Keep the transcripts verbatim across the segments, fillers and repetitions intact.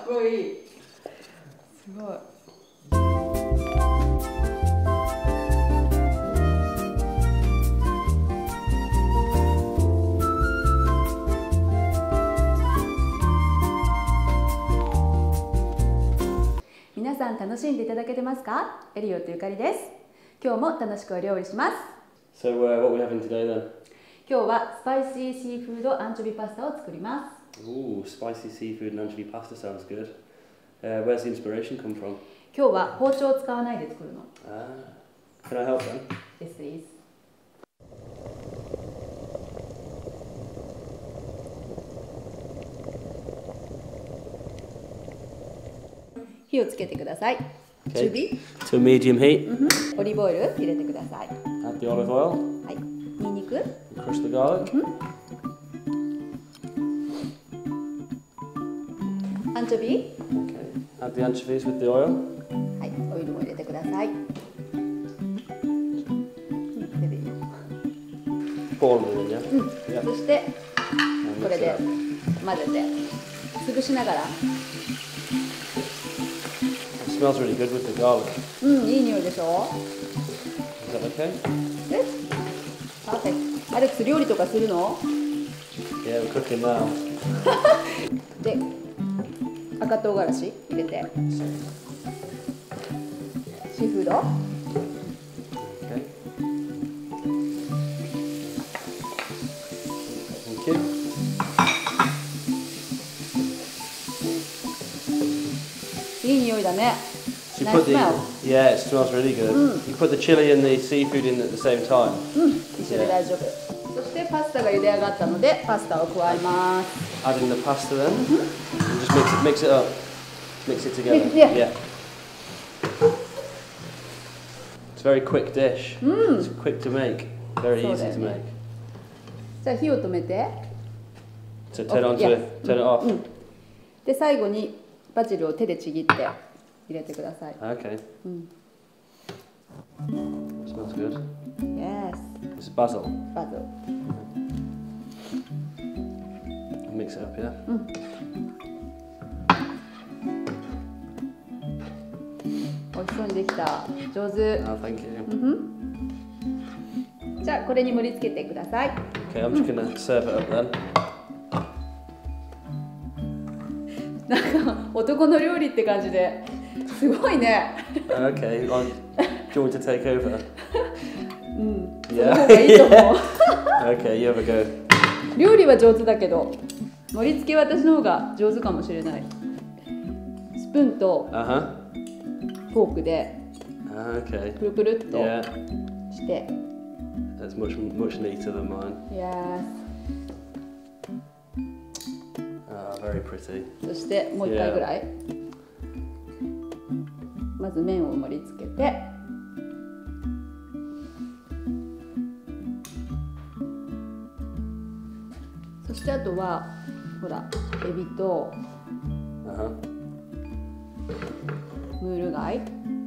っこいい。すごい。皆さん楽しんでいただけてますか？エリオとゆかりです。今日も楽しくお料理します。 So, uh, what are we having today then? 今日はスパイシーシーフードアンチョビパスタを作ります。 Ooh, spicy seafood and anchovy pasta sounds good. Uh, where's the inspiration come from? 今日は包丁を使わないで作るの。 Ah, can I help then? Yes, please. 火をつけてください。中火 To medium heat. うん、オリーブオイル入れてください。 Add the olive oil. はい。ニンニク Crush the garlic. アンチョビ Okay. Add the anchovies with the oil. はい、オイルも入れてください。うん、手でいい。 Pour them in, yeah? うん、 Yeah. そしてこ And れ mix で it up. 混ぜて潰しながら。 It smells really good with the garlic. うん、いい匂いでしょ。 Is that okay? え、パーフェクト。アレックス料理とかするの？ Yeah, we're cooking now. で、赤唐辛子入れて。シーフード。 Okay. Thank you. いい匂いだね。 So you Nice put the, smell. yeah, it smells really good. Mm. You put the chili and the seafood in at the same time. うん、一緒で大丈夫。そしてパスタが茹で上がったのでパスタを加えます。 Add in the pasta then, and just mix it, mix it up, mix it together. Yeah. Yeah. It's a very quick dish. Mm. It's quick to make, very So easy to then, make. じゃあ火を止めて。 So turn it on Yeah. to turn it off. うん。で最後にバジルを手でちぎって入れてください。 Okay. うん。 Smells good. Yes. It's basil. バズル。 Mix it up, yeah. うん。美味しそうにできた。上手。 Oh, thank you. うん。じゃあこれに盛り付けてください。 Okay, I'm just gonna serve it up then. なんか男の料理って感じですごいね。 Okay, on, do you want me to take over? うん。その Yeah. 方がいいと思う。 Okay, you have a go. 料理は上手だけど盛り付けは私の方が上手かもしれない。スプーンと Uh huh. フォークで Okay. プルプルっと Yeah. して。 That's much much neater than mine. Yes. Ah, very pretty. そしてもう一回ぐらい。まず麺を盛り付けて。そしてあとはほらエビと Uh huh. ムール貝。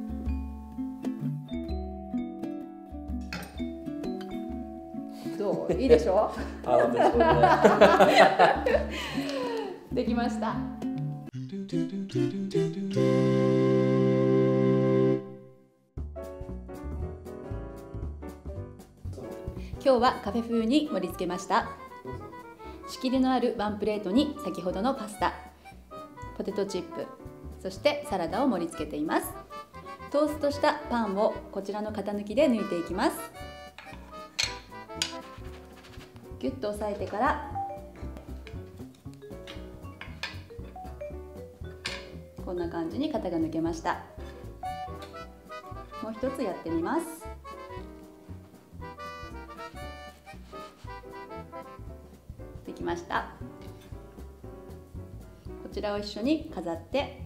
どう？いいでしょ？ I love this one. Yeah. できました。今日はカフェ風に盛り付けました。仕切りのあるワンプレートに先ほどのパスタ、ポテトチップ、そしてサラダを盛り付けています。トーストしたパンをこちらの型抜きで抜いていきます。ギュッと押さえてからこんな感じに型が抜けました。もう一つやってみます。できました。こちらを一緒に飾って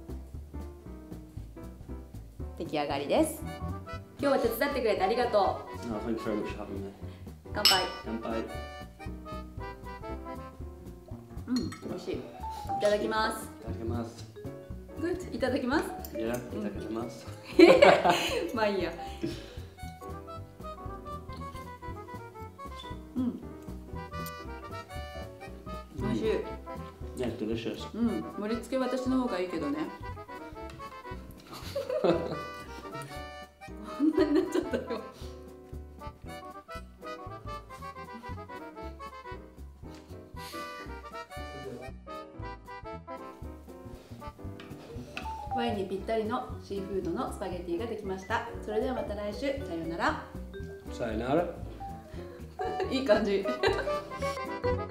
出来上がりです。今日は手伝ってくれてありがとう。 Oh, thank you very much for having me. 乾杯。 Kanpai. うん、美味しい。いただきます。 Itadakimasu. Good。いただきます。 Yeah, itadakimasu. まあいいや。うん。美味しい。 Yeah, it's delicious. うん、盛り付けは私の方がいいけどね。こんなになっちゃったよ。ワインにぴったりのシーフードのスパゲティができました。それではまた来週、さようなら。 Sayonara. いい感じ。